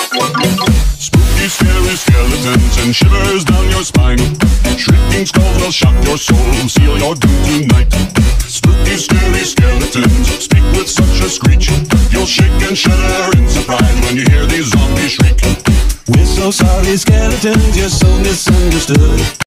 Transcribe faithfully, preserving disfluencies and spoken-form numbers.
Spooky, scary skeletons and shivers down your spine. Shrieking skulls will shock your soul, seal your doom tonight. Spooky, scary skeletons speak with such a screech. You'll shake and shudder in surprise when you hear these zombies shriek. We're so sorry, skeletons, you're so misunderstood.